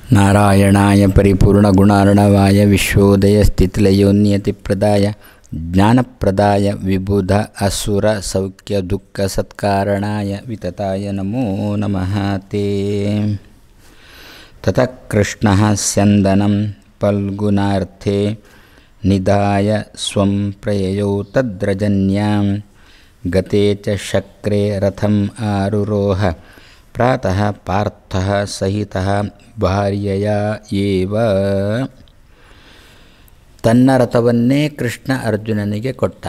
ನಾರಾಯಣಾಯ ಪರಿಪೂರ್ಣಗುಣಾರ್ಣವಾಯ ವಿಶ್ವೋದಯಸ್ಥಿತಿಲಯೋನ್ಯತಿಪ್ರದಾಯ ಜ್ಞಾನಪ್ರದಾಯ ವಿಬುಧ ಅಸುರ ಸೌಖ್ಯ ದುಃಖ ಸತ್ಕಾರಣಾಯ ವಿತತಾಯ ನಮೋ ನಮಃ ತೇ. ತತಃ ಕೃಷ್ಣಃ ಸ್ಯಂದನಂ ಫಲ್ಗುನಾರ್ಥೇ ನಿಧಾಯ ಸ್ವಂ ಪ್ರಯಯೌ ತದ್ರಜನ್ಯಾಂ ಗತೆ ಚ ಶಕ್ರೆ ರಥಂ ಆರುರೋಹ ಪ್ರಾತಃ ಪಾರ್ಥಃ ಸಹಿತಃ ಭಾರ್ಯಯ ಏವ. ತನ್ನ ರಥವನ್ನೇ ಕೃಷ್ಣ ಅರ್ಜುನನಿಗೆ ಕೊಟ್ಟ.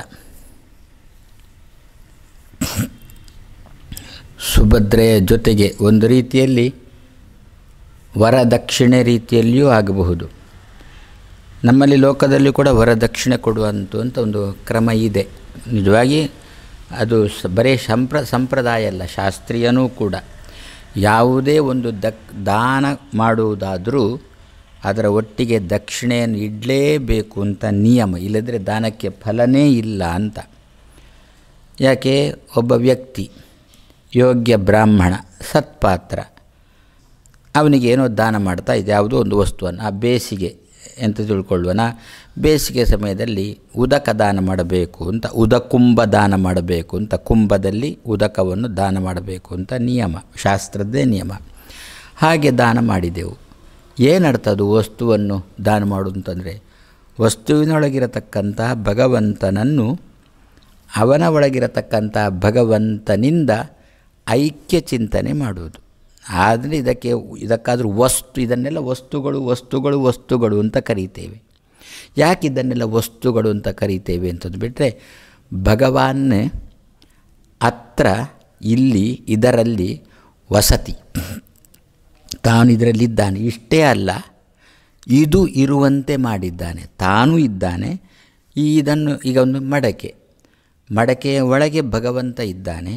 ಸುಭದ್ರೆಯ ಜೊತೆಗೆ ಒಂದು ರೀತಿಯಲ್ಲಿ ವರದಕ್ಷಿಣೆ ರೀತಿಯಲ್ಲಿಯೂ ಆಗಬಹುದು. ನಮ್ಮಲ್ಲಿ ಲೋಕದಲ್ಲಿ ಕೂಡ ವರದಕ್ಷಿಣೆ ಕೊಡುವಂಥ ಒಂದು ಕ್ರಮ ಇದೆ. ನಿಜವಾಗಿ ಅದು ಬರೀ ಸಂಪ್ರದಾಯ ಅಲ್ಲ, ಶಾಸ್ತ್ರೀಯನೂ ಕೂಡ. ಯಾವುದೇ ಒಂದು ದಾನ ಮಾಡುವುದಾದರೂ ಅದರ ಒಟ್ಟಿಗೆ ದಕ್ಷಿಣೆಯನ್ನು ಇಡಲೇಬೇಕು ಅಂತ ನಿಯಮ, ಇಲ್ಲದ್ರೆ ದಾನಕ್ಕೆ ಫಲನೇ ಇಲ್ಲ ಅಂತ. ಯಾಕೆ? ಒಬ್ಬ ವ್ಯಕ್ತಿ ಯೋಗ್ಯ ಬ್ರಾಹ್ಮಣ ಸತ್ಪಾತ್ರ, ಅವನಿಗೆ ಏನೋ ದಾನ ಮಾಡ್ತಾ ಇದೆ, ಯಾವುದೋ ಒಂದು ವಸ್ತುವನ್ನು. ಆ ಬೇಸಿಗೆ ಅಂತ ತಿಳ್ಕೊಳ್ಳುವನ, ಬೇಸಿಗೆ ಸಮಯದಲ್ಲಿ ಉದಕ ದಾನ ಮಾಡಬೇಕು ಅಂತ, ಉದಕುಂಭ ದಾನ ಮಾಡಬೇಕು ಅಂತ, ಕುಂಭದಲ್ಲಿ ಉದಕವನ್ನು ದಾನ ಮಾಡಬೇಕು ಅಂತ ನಿಯಮ, ಶಾಸ್ತ್ರದ್ದೇ ನಿಯಮ. ಹಾಗೆ ದಾನ ಮಾಡಿದೆವು. ಏನರ್ಥದು ವಸ್ತುವನ್ನು ದಾನ ಮಾಡೋದು ಅಂತಂದರೆ, ವಸ್ತುವಿನೊಳಗಿರತಕ್ಕಂತಹ ಭಗವಂತನನ್ನು ಅವನ ಒಳಗಿರತಕ್ಕಂಥ ಭಗವಂತನಿಂದ ಐಕ್ಯ ಚಿಂತನೆ ಮಾಡುವುದು. ಆದರೆ ಇದಕ್ಕಾದರೂ ಇದನ್ನೆಲ್ಲ ವಸ್ತುಗಳು ಅಂತ ಕರೀತೇವೆ. ಯಾಕೆ ಇದನ್ನೆಲ್ಲ ವಸ್ತುಗಳು ಅಂತ ಕರೀತೇವೆ ಅಂತಂದು ಬಿಟ್ಟರೆ, ಭಗವಾನ್ ಅತ್ರ ಇಲ್ಲಿ ಇದರಲ್ಲಿ ವಸತಿ, ತಾನು ಇದರಲ್ಲಿದ್ದಾನೆ. ಇಷ್ಟೇ ಅಲ್ಲ, ಇದು ಇರುವಂತೆ ಮಾಡಿದ್ದಾನೆ, ತಾನೂ ಇದ್ದಾನೆ. ಇದನ್ನು ಈಗ ಒಂದು ಮಡಕೆಯ ಒಳಗೆ ಭಗವಂತ ಇದ್ದಾನೆ,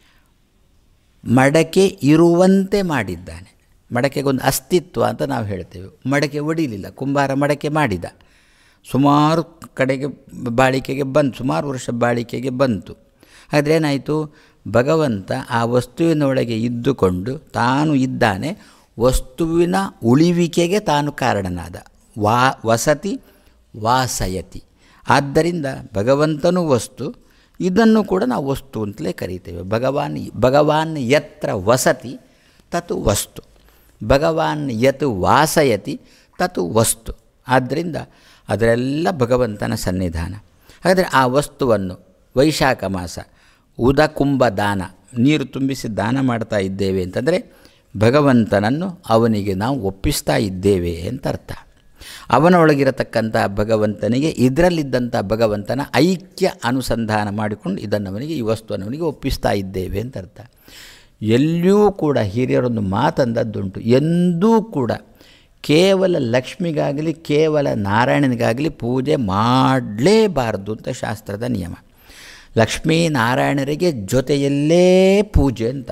ಮಡಕೆ ಇರುವಂತೆ ಮಾಡಿದ್ದಾನೆ. ಮಡಕೆಗೊಂದು ಅಸ್ತಿತ್ವ ಅಂತ ನಾವು ಹೇಳ್ತೇವೆ. ಮಡಕೆ ಒಡಿಲಿಲ್ಲ, ಕುಂಬಾರ ಮಡಕೆ ಮಾಡಿದ, ಸುಮಾರು ಕಡೆಗೆ ಬಾಳಿಕೆಗೆ ಬಂತು, ಸುಮಾರು ವರ್ಷ ಬಾಳಿಕೆಗೆ ಬಂತು. ಆದರೆ ಏನಾಯಿತು? ಭಗವಂತ ಆ ವಸ್ತುವಿನೊಳಗೆ ಇದ್ದುಕೊಂಡು ತಾನು ಇದ್ದಾನೆ, ವಸ್ತುವಿನ ಉಳಿವಿಕೆಗೆ ತಾನು ಕಾರಣನಾದ. ವಸತಿ ವಾಸಯತಿ. ಆದ್ದರಿಂದ ಭಗವಂತನೂ ವಸ್ತು, ಇದನ್ನು ಕೂಡ ನಾವು ವಸ್ತು ಅಂತಲೇ ಕರೀತೇವೆ. ಭಗವಾನ್ ಯತ್ರ ವಸತಿ ತತ್ ವಸ್ತು, ಭಗವಾನ್ ಯತ್ ವಾಸಯತಿ ತತ್ ವಸ್ತು. ಆದ್ದರಿಂದ ಅದರೆಲ್ಲ ಭಗವಂತನ ಸನ್ನಿಧಾನ. ಹಾಗಾದರೆ ಆ ವಸ್ತುವನ್ನು ವೈಶಾಖ ಮಾಸ ಉದಕುಂಭ ದಾನ, ನೀರು ತುಂಬಿಸಿ ದಾನ ಮಾಡ್ತಾ ಇದ್ದೇವೆ ಅಂತಂದರೆ ಭಗವಂತನನ್ನು ಅವನಿಗೆ ನಾವು ಒಪ್ಪಿಸ್ತಾ ಇದ್ದೇವೆ ಅಂತ ಅರ್ಥ. ಅವನ ಒಳಗಿರತಕ್ಕಂಥ ಭಗವಂತನಿಗೆ ಇದರಲ್ಲಿದ್ದಂಥ ಭಗವಂತನ ಐಕ್ಯ ಅನುಸಂಧಾನ ಮಾಡಿಕೊಂಡು ಇದನ್ನು ಅವನಿಗೆ, ಈ ವಸ್ತುವನ್ನು ಅವನಿಗೆ ಒಪ್ಪಿಸ್ತಾ ಇದ್ದೇವೆ ಅಂತ ಅರ್ಥ. ಎಲ್ಲಿಯೂ ಕೂಡ ಹಿರಿಯರೊಂದು ಮಾತಂದದ್ದುಂಟು, ಎಂದೂ ಕೂಡ ಕೇವಲ ಲಕ್ಷ್ಮಿಗಾಗಲಿ ಕೇವಲ ನಾರಾಯಣನಿಗಾಗಲಿ ಪೂಜೆ ಮಾಡಲೇಬಾರದು ಅಂತ ಶಾಸ್ತ್ರದ ನಿಯಮ. ಲಕ್ಷ್ಮೀ ನಾರಾಯಣರಿಗೆ ಜೊತೆಯಲ್ಲೇ ಪೂಜೆ ಅಂತ.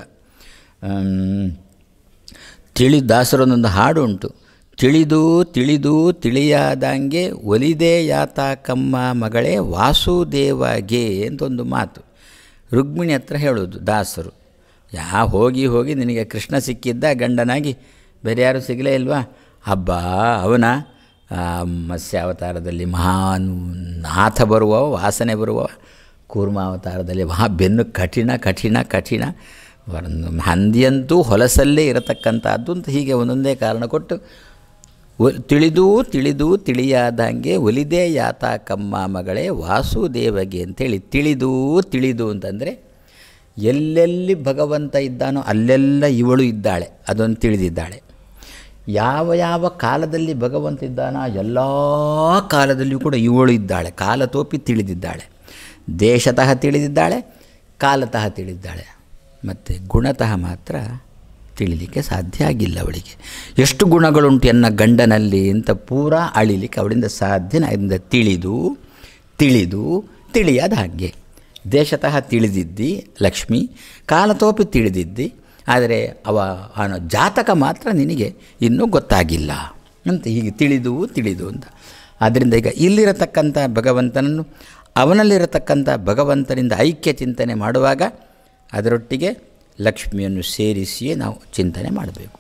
ದಾಸರೊಂದೊಂದು ಹಾಡು ಉಂಟು, ತಿಳಿದು ತಿಳಿದು ತಿಳಿಯಾದಂಗೆ ಒಲಿದೆ ಯಾತಕಮ್ಮ ಮಗಳೇ ವಾಸುದೇವಗೆ ಅಂತ ಒಂದು ಮಾತು. ರುಕ್ಮಿಣಿ ಹತ್ರ ಹೇಳೋದು ದಾಸರು, ಹೋಗಿ ನಿನಗೆ ಕೃಷ್ಣ ಸಿಕ್ಕಿದ್ದ ಗಂಡನಾಗಿ, ಬೇರೆ ಯಾರು ಸಿಗಲೇ ಇಲ್ವಾ? ಹಬ್ಬ ಅವನ ಮತ್ಸ್ಯಾವತಾರದಲ್ಲಿ ಮಹಾನ್ ನಾಥ ಬರುವವ, ವಾಸನೆ ಬರುವವ, ಕೂರ್ಮಾವತಾರದಲ್ಲಿ ಬೆನ್ನು ಕಠಿಣ ಹಂದಿಯಂತೂ ಹೊಲಸಲ್ಲೇ ಇರತಕ್ಕಂಥದ್ದು ಅಂತ. ಹೀಗೆ ಒಂದೊಂದೇ ಕಾರಣ ಕೊಟ್ಟು ತಿಳಿದು ತಿಳಿದು ತಿಳಿಯಾದಂಗೆ ಒಲಿದೆ ಯಾತಕಮ್ಮ ಮಗಳೇ ವಾಸುದೇವಗೆ ಅಂಥೇಳಿ, ತಿಳಿದು ಅಂತಂದರೆ ಎಲ್ಲೆಲ್ಲಿ ಭಗವಂತ ಇದ್ದಾನೋ ಅಲ್ಲೆಲ್ಲ ಇವಳು ಇದ್ದಾಳೆ, ಅದನ್ನು ತಿಳಿದಿದ್ದಾಳೆ. ಯಾವ ಕಾಲದಲ್ಲಿ ಭಗವಂತ ಇದ್ದಾನೋ ಎಲ್ಲ ಕಾಲದಲ್ಲಿಯೂ ಕೂಡ ಇವಳು ಇದ್ದಾಳೆ, ಕಾಲತೋಪಿ ತಿಳಿದಿದ್ದಾಳೆ. ದೇಶತಃ ತಿಳಿದಿದ್ದಾಳೆ, ಕಾಲತಃ ತಿಳಿದಿದ್ದಾಳೆ. ಮತ್ತು ಗುಣತಃ ಮಾತ್ರ ತಿಳಿಲಿಕ್ಕೆ ಸಾಧ್ಯ ಆಗಿಲ್ಲ ಅವಳಿಗೆ. ಎಷ್ಟು ಗುಣಗಳುಂಟು ಎನ್ನ ಗಂಡನಲ್ಲಿ ಅಂತ ಪೂರಾ ಅಳಿಲಿಕ್ಕೆ ಅವಳಿಂದ ಸಾಧ್ಯನ. ಅದರಿಂದ ತಿಳಿದು ತಿಳಿಯಾದ ಹಾಗೆ. ದೇಶತಃ ತಿಳಿದಿದ್ದಿ ಲಕ್ಷ್ಮಿ, ಕಾಲತೋಪಿ ತಿಳಿದಿದ್ದಿ, ಆದರೆ ಅವನ ಜಾತಕ ಮಾತ್ರ ನಿನಗೆ ಇನ್ನೂ ಗೊತ್ತಾಗಿಲ್ಲ ಅಂತ. ಹೀಗೆ ತಿಳಿದು ಅಂತ. ಆದ್ದರಿಂದ ಈಗ ಇಲ್ಲಿರತಕ್ಕಂಥ ಭಗವಂತನನ್ನು, ಅವನಲ್ಲಿರತಕ್ಕಂಥ ಭಗವಂತನಿಂದ ಐಕ್ಯ ಚಿಂತನೆ ಮಾಡುವಾಗ ಅದರೊಟ್ಟಿಗೆ ಲಕ್ಷ್ಮಿಯನ್ನು ಸೇರಿಸಿಯೇ ನಾವು ಚಿಂತನೆ ಮಾಡಬೇಕು.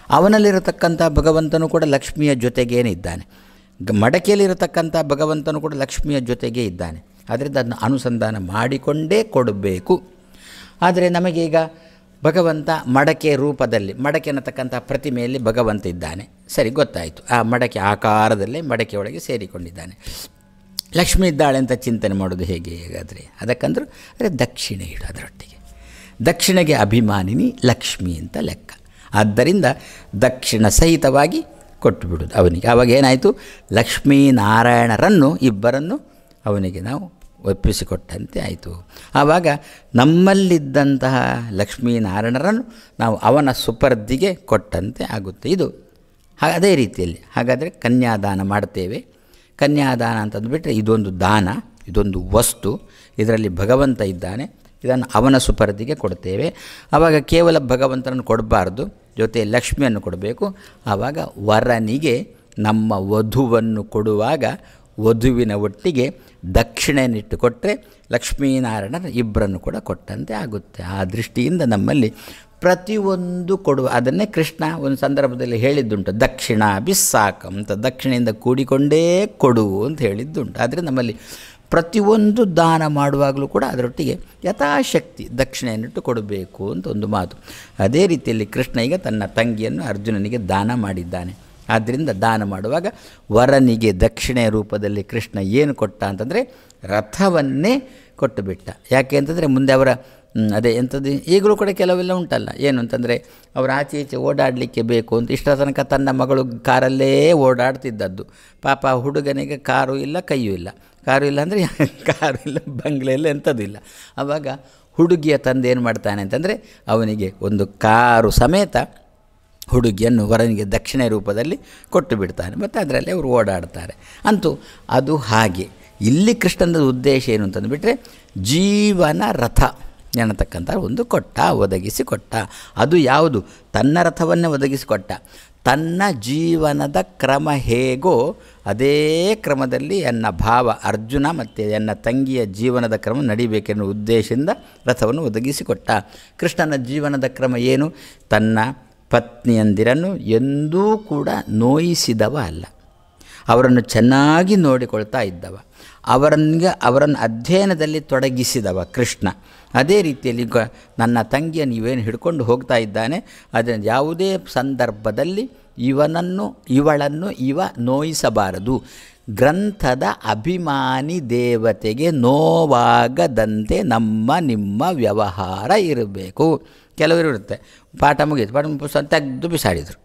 ಅವನಲ್ಲಿರತಕ್ಕಂಥ ಭಗವಂತನು ಕೂಡ ಲಕ್ಷ್ಮಿಯ ಜೊತೆಗೇನೆ ಇದ್ದಾನೆ. ಮಡಕೆಯಲ್ಲಿರತಕ್ಕಂಥ ಭಗವಂತನು ಕೂಡ ಲಕ್ಷ್ಮಿಯ ಜೊತೆಗೇ ಇದ್ದಾನೆ. ಆದ್ದರಿಂದ ಅದನ್ನು ಅನುಸಂಧಾನ ಮಾಡಿಕೊಂಡೇ ಕೊಡಬೇಕು. ಆದರೆ ನಮಗೆ ಈಗ ಭಗವಂತ ಮಡಕೆ ರೂಪದಲ್ಲಿ, ಮಡಕೆ ಅನ್ನತಕ್ಕಂಥ ಪ್ರತಿಮೆಯಲ್ಲಿ ಭಗವಂತ ಇದ್ದಾನೆ, ಸರಿ ಗೊತ್ತಾಯಿತು. ಆ ಮಡಕೆ ಆಕಾರದಲ್ಲೇ ಮಡಕೆಯೊಳಗೆ ಸೇರಿಕೊಂಡಿದ್ದಾನೆ. ಲಕ್ಷ್ಮಿ ಇದ್ದಾಳೆ ಅಂತ ಚಿಂತನೆ ಮಾಡೋದು ಹೇಗೆ ಹೇಗಾದರೆ? ಅದಕ್ಕಂದ್ರೂ ಅಂದರೆ ದಕ್ಷಿಣೆ ಇಡು ಅದರೊಟ್ಟಿಗೆ. ದಕ್ಷಿಣೆಗೆ ಅಭಿಮಾನಿನಿ ಲಕ್ಷ್ಮಿ ಅಂತ ಲೆಕ್ಕ. ಆದ್ದರಿಂದ ದಕ್ಷಿಣ ಸಹಿತವಾಗಿ ಕೊಟ್ಟು ಬಿಡೋದು ಅವನಿಗೆ. ಆವಾಗ ಏನಾಯಿತು? ಲಕ್ಷ್ಮೀನಾರಾಯಣರನ್ನು ಇಬ್ಬರನ್ನು ಅವನಿಗೆ ನಾವು ಒಪ್ಪಿಸಿಕೊಟ್ಟಂತೆ ಆಯಿತು. ಆವಾಗ ನಮ್ಮಲ್ಲಿದ್ದಂತಹ ಲಕ್ಷ್ಮೀನಾರಾಯಣರನ್ನು ನಾವು ಅವನ ಸುಪರ್ದಿಗೆ ಕೊಟ್ಟಂತೆ ಆಗುತ್ತೆ. ಇದು ಅದೇ ರೀತಿಯಲ್ಲಿ ಹಾಗಾದರೆ ಕನ್ಯಾದಾನ ಮಾಡ್ತೇವೆ. ಕನ್ಯಾದಾನ ಅಂತಂದುಬಿಟ್ರೆ ಇದೊಂದು ದಾನ, ಇದೊಂದು ವಸ್ತು, ಇದರಲ್ಲಿ ಭಗವಂತ ಇದ್ದಾನೆ, ಇದನ್ನು ಅವನ ಸುಪರ್ದಿಗೆ ಕೊಡ್ತೇವೆ. ಆವಾಗ ಕೇವಲ ಭಗವಂತನನ್ನು ಕೊಡಬಾರ್ದು, ಜೊತೆ ಲಕ್ಷ್ಮಿಯನ್ನು ಕೊಡಬೇಕು. ಆವಾಗ ವರನಿಗೆ ನಮ್ಮ ವಧುವನ್ನು ಕೊಡುವಾಗ ವಧುವಿನ ಒಟ್ಟಿಗೆ ದಕ್ಷಿಣೆಯನ್ನಿಟ್ಟು ಕೊಟ್ಟರೆ ಲಕ್ಷ್ಮೀನಾರಾಯಣರ ಇಬ್ಬರನ್ನು ಕೂಡ ಕೊಟ್ಟಂತೆ ಆಗುತ್ತೆ. ಆ ದೃಷ್ಟಿಯಿಂದ ನಮ್ಮಲ್ಲಿ ಪ್ರತಿಯೊಂದು ಕೊಡುವ, ಅದನ್ನೇ ಕೃಷ್ಣ ಒಂದು ಸಂದರ್ಭದಲ್ಲಿ ಹೇಳಿದ್ದುಂಟು, ದಕ್ಷಿಣ ಬಿಸ್ಸಾಕಂ ಅಂತ, ದಕ್ಷಿಣೆಯಿಂದ ಕೂಡಿಕೊಂಡೇ ಕೊಡು ಅಂತ ಹೇಳಿದ್ದುಂಟು. ಆದರೆ ನಮ್ಮಲ್ಲಿ ಪ್ರತಿಯೊಂದು ದಾನ ಮಾಡುವಾಗಲೂ ಕೂಡ ಅದರೊಟ್ಟಿಗೆ ಯಥಾಶಕ್ತಿ ದಕ್ಷಿಣೆಯನ್ನಿಟ್ಟು ಕೊಡಬೇಕು ಅಂತ ಒಂದು ಮಾತು. ಅದೇ ರೀತಿಯಲ್ಲಿ ಕೃಷ್ಣ ಈಗ ತನ್ನ ತಂಗಿಯನ್ನು ಅರ್ಜುನನಿಗೆ ದಾನ ಮಾಡಿದ್ದಾನೆ. ಆದ್ದರಿಂದ ದಾನ ಮಾಡುವಾಗ ವರನಿಗೆ ದಕ್ಷಿಣೆಯ ರೂಪದಲ್ಲಿ ಕೃಷ್ಣ ಏನು ಕೊಟ್ಟ ಅಂತಂದರೆ ರಥವನ್ನೇ ಕೊಟ್ಟು ಬಿಟ್ಟ. ಯಾಕೆ ಅಂತಂದರೆ ಮುಂದೆ ಅವರ ಅದೇ ಎಂಥದ್ದು ಈಗಲೂ ಕೂಡ ಕೆಲವೆಲ್ಲ ಉಂಟಲ್ಲ, ಏನು ಅಂತಂದರೆ ಅವರು ಆಚೆ ಈಚೆ ಓಡಾಡಲಿಕ್ಕೆ ಬೇಕು ಅಂತ ಇಷ್ಟರ ತನಕ ತನ್ನ ಮಗಳು ಕಾರಲ್ಲೇ ಓಡಾಡ್ತಿದ್ದದ್ದು. ಪಾಪ ಹುಡುಗನಿಗೆ ಕಾರು ಇಲ್ಲ, ಕೈಯೂ ಇಲ್ಲ. ಕಾರು ಇಲ್ಲ ಅಂದರೆ ಕಾರು ಇಲ್ಲ, ಬಂಗ್ಲೆ ಇಲ್ಲ, ಎಂಥದ್ದು ಇಲ್ಲ. ಆವಾಗ ಹುಡುಗಿಯ ತಂದೆ ಏನು ಮಾಡ್ತಾನೆ ಅಂತಂದರೆ ಅವನಿಗೆ ಒಂದು ಕಾರು ಸಮೇತ ಹುಡುಗಿಯನ್ನು ವರನಿಗೆ ದಕ್ಷಿಣೆ ರೂಪದಲ್ಲಿ ಕೊಟ್ಟು ಬಿಡ್ತಾನೆ. ಮತ್ತು ಅದರಲ್ಲಿ ಅವರು ಓಡಾಡ್ತಾರೆ. ಅಂತೂ ಅದು ಹಾಗೆ. ಇಲ್ಲಿ ಕೃಷ್ಣನ ಉದ್ದೇಶ ಏನು ಅಂತಂದುಬಿಟ್ರೆ ಜೀವನ ರಥ ಎನ್ನತಕ್ಕಂಥ ಒಂದು ಕೊಟ್ಟ, ಒದಗಿಸಿಕೊಟ್ಟ. ಅದು ಯಾವುದು? ತನ್ನ ರಥವನ್ನೇ ಒದಗಿಸಿಕೊಟ್ಟ. ತನ್ನ ಜೀವನದ ಕ್ರಮ ಹೇಗೋ ಅದೇ ಕ್ರಮದಲ್ಲಿ ಎನ್ನ ಭಾವ ಅರ್ಜುನ ಮತ್ತು ಎನ್ನ ತಂಗಿಯ ಜೀವನದ ಕ್ರಮ ನಡಿಬೇಕೆನ್ನುವ ಉದ್ದೇಶದಿಂದ ರಥವನ್ನು ಒದಗಿಸಿಕೊಟ್ಟ. ಕೃಷ್ಣನ ಜೀವನದ ಕ್ರಮ ಏನು? ತನ್ನ ಪತ್ನಿಯಂದಿರನ್ನು ಎಂದೂ ಕೂಡ ನೋಯಿಸಿದವ ಅಲ್ಲ, ಅವರನ್ನು ಚೆನ್ನಾಗಿ ನೋಡಿಕೊಳ್ತಾ ಇದ್ದವ, ಅವರನ್ನು ಅಧ್ಯಯನದಲ್ಲಿ ತೊಡಗಿಸಿದವ ಕೃಷ್ಣ. ಅದೇ ರೀತಿಯಲ್ಲಿ ನನ್ನ ತಂಗಿಯ ನೀವೇನು ಹಿಡ್ಕೊಂಡು ಹೋಗ್ತಾ ಇದ್ದಾನೆ, ಅದನ್ನು ಯಾವುದೇ ಸಂದರ್ಭದಲ್ಲಿ ಇವಳನ್ನು ನೋಯಿಸಬಾರದು. ಗ್ರಂಥದ ಅಭಿಮಾನಿ ದೇವತೆಗೆ ನೋವಾಗದಂತೆ ನಿಮ್ಮ ವ್ಯವಹಾರ ಇರಬೇಕು. ಕೆಲವರು ಇರುತ್ತೆ, ಪಾಠ ಮುಗಿಯಿತು, ಪಾಠ ಪುಸ್ತಕ ತೆಗೆದು ಬಿಸಾಡಿದರು.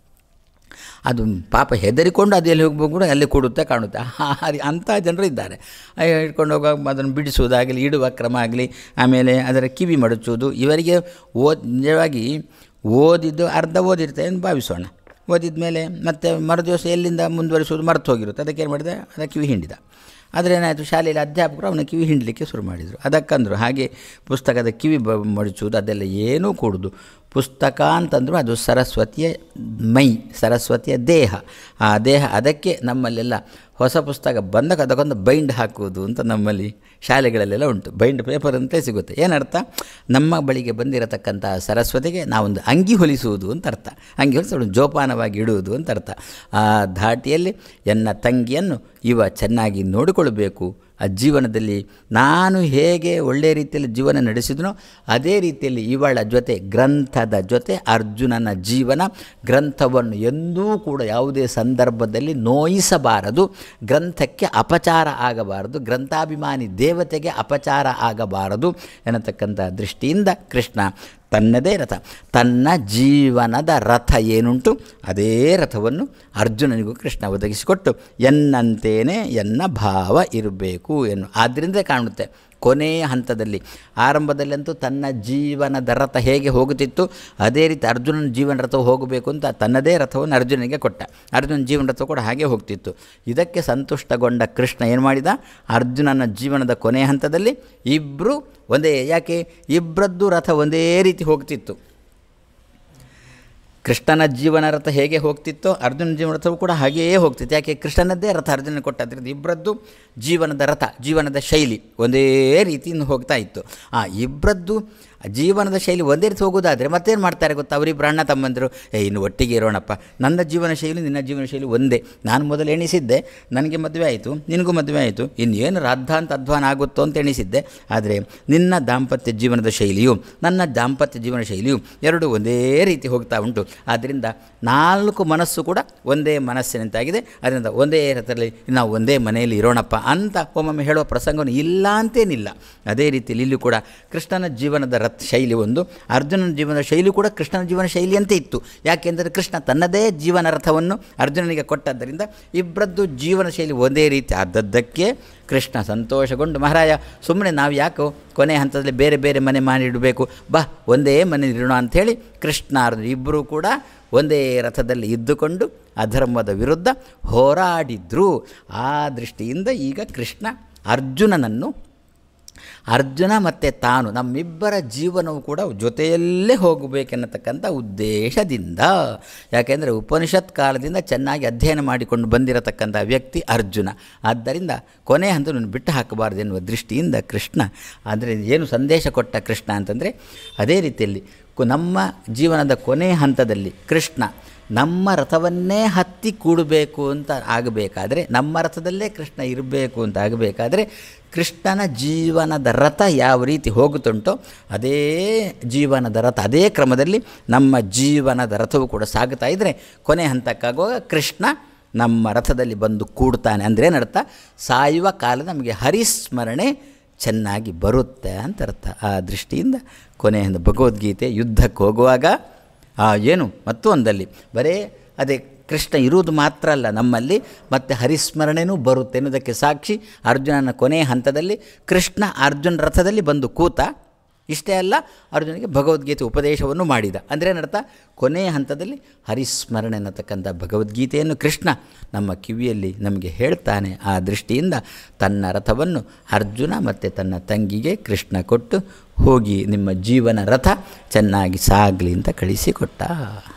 ಅದು ಪಾಪ ಹೆದರಿಕೊಂಡು ಅದು ಎಲ್ಲಿ ಹೋಗ್ಬೇಕು ಕೂಡ ಅಲ್ಲಿ ಕೊಡುತ್ತೆ ಕಾಣುತ್ತೆ. ಅಂಥ ಜನರು ಇದ್ದಾರೆ. ಹಿಡ್ಕೊಂಡು ಹೋಗುವಾಗ ಅದನ್ನು ಬಿಡಿಸುವುದಾಗಲಿ, ಇಡುವ ಕ್ರಮ ಆಗಲಿ, ಆಮೇಲೆ ಅದರ ಕಿವಿ ಮಡಚುವುದು. ಇವರಿಗೆ ನಿಜವಾಗಿ ಓದಿದ್ದು ಅರ್ಧ ಓದಿರ್ತೇವೆ ಅಂತ ಭಾವಿಸೋಣ. ಓದಿದ ಮೇಲೆ ಮತ್ತೆ ಮರುದಿವಸ ಎಲ್ಲಿಂದ ಮುಂದುವರಿಸುವುದು ಮರೆತು ಹೋಗಿರುತ್ತೆ. ಅದಕ್ಕೇನು ಮಾಡಿದೆ? ಅದಕ್ಕೆ ಕಿವಿ ಹಿಂಡಿದ. ಆದರೆ ಏನಾಯಿತು? ಶಾಲೆಯಲ್ಲಿ ಅಧ್ಯಾಪಕರು ಅವನ ಕಿವಿ ಹಿಂಡಲಿಕ್ಕೆ ಶುರು ಮಾಡಿದರು. ಅದಕ್ಕಂದರು ಹಾಗೆ ಪುಸ್ತಕದ ಕಿವಿ ಮಡಚುವುದು ಅದೆಲ್ಲ ಏನೂ ಕೂಡುದು. ಪುಸ್ತಕ ಅಂತಂದರೂ ಅದು ಸರಸ್ವತಿಯ ಮೈ, ಸರಸ್ವತಿಯ ದೇಹ. ಆ ದೇಹ, ಅದಕ್ಕೆ ನಮ್ಮಲ್ಲೆಲ್ಲ ಹೊಸ ಪುಸ್ತಕ ಬಂದಾಗ ಅದಕ್ಕೊಂದು ಬೈಂಡ್ ಹಾಕುವುದು ಅಂತ ನಮ್ಮಲ್ಲಿ ಶಾಲೆಗಳಲ್ಲೆಲ್ಲ ಉಂಟು. ಬೈಂಡ್ ಪೇಪರ್ ಅಂತಲೇ ಸಿಗುತ್ತೆ. ಏನರ್ಥ? ನಮ್ಮ ಬಳಿಗೆ ಬಂದಿರತಕ್ಕಂಥ ಸರಸ್ವತಿಗೆ ನಾವೊಂದು ಅಂಗಿ ಹೊಲಿಸುವುದು ಅಂತ ಅರ್ಥ. ಅಂಗಿ ಹೊಲಿಸಿ ಜೋಪಾನವಾಗಿ ಇಡುವುದು ಅಂತ ಅರ್ಥ. ಆ ಧಾಟಿಯಲ್ಲಿ ಎನ್ನ ತಂಗಿಯನ್ನು ಚೆನ್ನಾಗಿ ನೋಡಿಕೊಳ್ಳಬೇಕು. ಆ ಜೀವನದಲ್ಲಿ ನಾನು ಹೇಗೆ ಒಳ್ಳೆಯ ರೀತಿಯಲ್ಲಿ ಜೀವನ ನಡೆಸಿದನೋ ಅದೇ ರೀತಿಯಲ್ಲಿ ಇವಳ ಜೊತೆ, ಗ್ರಂಥದ ಜೊತೆ ಅರ್ಜುನನ ಜೀವನ, ಗ್ರಂಥವನ್ನು ಎಂದೂ ಕೂಡ ಯಾವುದೇ ಸಂದರ್ಭದಲ್ಲಿ ನೋಯಿಸಬಾರದು, ಗ್ರಂಥಕ್ಕೆ ಅಪಚಾರ ಆಗಬಾರದು, ಗ್ರಂಥಾಭಿಮಾನಿ ದೇವತೆಗೆ ಅಪಚಾರ ಆಗಬಾರದು ಎನ್ನತಕ್ಕಂಥ ದೃಷ್ಟಿಯಿಂದ ಕೃಷ್ಣ ತನ್ನದೇ ರಥ, ತನ್ನ ಜೀವನದ ರಥ ಏನುಂಟು ಅದೇ ರಥವನ್ನು ಅರ್ಜುನನಿಗೂ ಕೃಷ್ಣ ಒದಗಿಸಿಕೊಟ್ಟು ಎನ್ನಂತೇನೆ ಎನ್ನ ಭಾವ ಇರಬೇಕು ಎನ್ನು. ಆದ್ದರಿಂದ ಕಾಣುತ್ತೆ ಕೊನೆಯ ಹಂತದಲ್ಲಿ, ಆರಂಭದಲ್ಲಂತೂ ತನ್ನ ಜೀವನದ ರಥ ಹೇಗೆ ಹೋಗುತ್ತಿತ್ತು ಅದೇ ರೀತಿ ಅರ್ಜುನನ ಜೀವನ ರಥ ಹೋಗಬೇಕು ಅಂತ ತನ್ನದೇ ರಥವನ್ನು ಅರ್ಜುನನಿಗೆ ಕೊಟ್ಟ. ಅರ್ಜುನನ ಜೀವನ ರಥ ಕೂಡ ಹಾಗೆ ಹೋಗ್ತಿತ್ತು. ಇದಕ್ಕೆ ಸಂತುಷ್ಟಗೊಂಡ ಕೃಷ್ಣ ಏನು ಮಾಡಿದ? ಅರ್ಜುನನ ಜೀವನದ ಕೊನೆಯ ಹಂತದಲ್ಲಿ ಇಬ್ಬರು ಒಂದೇ, ಯಾಕೆ ಇಬ್ಬರದ್ದು ರಥ ಒಂದೇ ರೀತಿ ಹೋಗ್ತಿತ್ತು. ಕೃಷ್ಣನ ಜೀವನ ರಥ ಹೇಗೆ ಹೋಗ್ತಿತ್ತೋ ಅರ್ಜುನ ಜೀವನ ರಥವು ಕೂಡ ಹಾಗೆಯೇ ಹೋಗ್ತಿತ್ತು. ಯಾಕೆ? ಕೃಷ್ಣನದ್ದೇ ರಥ ಅರ್ಜುನ ಕೊಟ್ಟದ್ರಿಂದ ಇಬ್ಬರದ್ದು ಜೀವನದ ರಥ, ಜೀವನದ ಶೈಲಿ ಒಂದೇ ರೀತಿಯಿಂದ ಹೋಗ್ತಾ ಇತ್ತು. ಇಬ್ಬರದ್ದು ಜೀವನದ ಶೈಲಿ ಒಂದೇ ರೀತಿ ಹೋಗೋದಾದರೆ ಮತ್ತೇನು ಮಾಡ್ತಾರೆ ಗೊತ್ತಾ, ಅವರಿಬ್ಬರು ಅಣ್ಣ ತಮ್ಮಂದರು, ಇನ್ನು ಒಟ್ಟಿಗೆ ಇರೋಣಪ್ಪ, ನನ್ನ ಜೀವನ ಶೈಲಿ ನಿನ್ನ ಜೀವನ ಶೈಲಿ ಒಂದೇ, ನಾನು ಮೊದಲು ಎಣಿಸಿದ್ದೆ ನನಗೆ ಮದುವೆ ಆಯಿತು, ನಿನಗೂ ಮದುವೆ ಆಯಿತು, ಇನ್ನೇನು ರಾದ್ಧಾಂತ ಅಧ್ವಾನ ಆಗುತ್ತೋ ಅಂತ ಎಣಿಸಿದ್ದೆ, ಆದರೆ ನಿನ್ನ ದಾಂಪತ್ಯ ಜೀವನದ ಶೈಲಿಯು ನನ್ನ ದಾಂಪತ್ಯ ಜೀವನ ಶೈಲಿಯು ಎರಡೂ ಒಂದೇ ರೀತಿ ಹೋಗ್ತಾ ಉಂಟು. ಆದ್ದರಿಂದ 4 ಮನಸ್ಸು ಕೂಡ ಒಂದೇ ಮನಸ್ಸಿನಂತಾಗಿದೆ. ಅದರಿಂದ ಒಂದೇ ರಥದಲ್ಲಿ ನಾವು ಒಂದೇ ಮನೆಯಲ್ಲಿ ಇರೋಣಪ್ಪ ಅಂತ ಒಮ್ಮೊಮ್ಮೆ ಹೇಳುವ ಪ್ರಸಂಗವನ್ನು ಇಲ್ಲ ಅಂತೇನಿಲ್ಲ. ಅದೇ ರೀತಿಯಲ್ಲಿ ಇಲ್ಲಿ ಕೂಡ ಕೃಷ್ಣನ ಜೀವನದ ಶೈಲಿ ಒಂದು, ಅರ್ಜುನನ ಜೀವನದ ಶೈಲಿ ಕೂಡ ಕೃಷ್ಣನ ಜೀವನ ಶೈಲಿಯಂತೆ ಇತ್ತು. ಯಾಕೆಂದರೆ ಕೃಷ್ಣ ತನ್ನದೇ ಜೀವನ ರಥವನ್ನು ಅರ್ಜುನನಿಗೆ ಕೊಟ್ಟದ್ದರಿಂದ ಇಬ್ಬರದ್ದು ಜೀವನ ಶೈಲಿ ಒಂದೇ ರೀತಿ ಆದದ್ದಕ್ಕೆ ಕೃಷ್ಣ ಸಂತೋಷಗೊಂಡು, ಮಹಾರಾಯ ಸುಮ್ಮನೆ ನಾವು ಯಾಕೋ ಕೊನೆ ಹಂತದಲ್ಲಿ ಬೇರೆ ಬೇರೆ ಮನೆ ಮಾಡಿಡಬೇಕು, ಬಾ ಒಂದೇ ಮನೆ ಇರೋಣ ಅಂಥೇಳಿ ಕೃಷ್ಣ ಅರ್ಜುನ ಇಬ್ಬರೂ ಕೂಡ ಒಂದೇ ರಥದಲ್ಲಿ ಇದ್ದುಕೊಂಡು ಅಧರ್ಮದ ವಿರುದ್ಧ ಹೋರಾಡಿದ್ರು. ಆ ದೃಷ್ಟಿಯಿಂದ ಈಗ ಕೃಷ್ಣ ಅರ್ಜುನ ಮತ್ತು ತಾನು ನಮ್ಮಿಬ್ಬರ ಜೀವನವು ಕೂಡ ಜೊತೆಯಲ್ಲೇ ಹೋಗಬೇಕೆನ್ನತಕ್ಕಂಥ ಉದ್ದೇಶದಿಂದ, ಯಾಕೆಂದರೆ ಉಪನಿಷತ್ ಕಾಲದಿಂದ ಚೆನ್ನಾಗಿ ಅಧ್ಯಯನ ಮಾಡಿಕೊಂಡು ಬಂದಿರತಕ್ಕಂಥ ವ್ಯಕ್ತಿ ಅರ್ಜುನ. ಆದ್ದರಿಂದ ಕೊನೆ ಹಂತವನ್ನು ಬಿಟ್ಟು ಹಾಕಬಾರ್ದು ಎನ್ನುವ ದೃಷ್ಟಿಯಿಂದ ಕೃಷ್ಣ, ಅಂದರೆ ಏನು ಸಂದೇಶ ಕೊಟ್ಟ ಕೃಷ್ಣ ಅಂತಂದರೆ, ಅದೇ ರೀತಿಯಲ್ಲಿ ನಮ್ಮ ಜೀವನದ ಕೊನೆ ಹಂತದಲ್ಲಿ ಕೃಷ್ಣ ನಮ್ಮ ರಥವನ್ನೇ ಹತ್ತಿ ಕೂಡಬೇಕು ಅಂತ ಆಗಬೇಕಾದ್ರೆ, ನಮ್ಮ ರಥದಲ್ಲೇ ಕೃಷ್ಣ ಇರಬೇಕು ಅಂತ ಆಗಬೇಕಾದ್ರೆ, ಕೃಷ್ಣನ ಜೀವನದ ರಥ ಯಾವ ರೀತಿ ಹೋಗುತ್ತುಂಟೋ ಅದೇ ಜೀವನದ ರಥ, ಅದೇ ಕ್ರಮದಲ್ಲಿ ನಮ್ಮ ಜೀವನದ ರಥವು ಕೂಡ ಸಾಗುತ್ತಾ ಇದ್ದರೆ ಕೊನೆ ಹಂತಕ್ಕಾಗುವಾಗ ಕೃಷ್ಣ ನಮ್ಮ ರಥದಲ್ಲಿ ಬಂದು ಕೂಡ್ತಾನೆ. ಅಂದರೆ ಏನರ್ಥ, ಸಾಯುವ ಕಾಲ ನಮಗೆ ಹರಿಸ್ಮರಣೆ ಚೆನ್ನಾಗಿ ಬರುತ್ತೆ ಅಂತ ಅರ್ಥ. ಆ ದೃಷ್ಟಿಯಿಂದ ಕೊನೆಯಿಂದ ಭಗವದ್ಗೀತೆ ಯುದ್ಧಕ್ಕೆ ಹೋಗುವಾಗ ಏನು ಮತ್ತು ಒಂದಲ್ಲಿ ಬರೇ ಅದೇ ಕೃಷ್ಣ ಇರುವುದು ಮಾತ್ರ ಅಲ್ಲ ನಮ್ಮಲ್ಲಿ, ಮತ್ತು ಹರಿಸ್ಮರಣೆನೂ ಬರುತ್ತೆ ಎನ್ನುವುದಕ್ಕೆ ಸಾಕ್ಷಿ ಅರ್ಜುನನ ಕೊನೆಯ ಹಂತದಲ್ಲಿ ಕೃಷ್ಣ ಅರ್ಜುನ ರಥದಲ್ಲಿ ಬಂದು ಕೂತ. ಇಷ್ಟೇ ಅಲ್ಲ, ಅರ್ಜುನಿಗೆ ಭಗವದ್ಗೀತೆ ಉಪದೇಶವನ್ನು ಮಾಡಿದ. ಅಂದರೆ ಏನರ್ಥ, ಕೊನೆಯ ಹಂತದಲ್ಲಿ ಹರಿಸ್ಮರಣೆ ಅನ್ನತಕ್ಕಂಥ ಭಗವದ್ಗೀತೆಯನ್ನು ಕೃಷ್ಣ ನಮ್ಮ ಕಿವಿಯಲ್ಲಿ ನಮಗೆ ಹೇಳ್ತಾನೆ. ಆ ದೃಷ್ಟಿಯಿಂದ ತನ್ನ ರಥವನ್ನು ಅರ್ಜುನ ಮತ್ತು ತನ್ನ ತಂಗಿಗೆ ಕೃಷ್ಣ ಕೊಟ್ಟು, ಹೋಗಿ ನಿಮ್ಮ ಜೀವನ ರಥ ಚೆನ್ನಾಗಿ ಸಾಗಲಿ ಅಂತ ಕಳಿಸಿಕೊಟ್ಟ.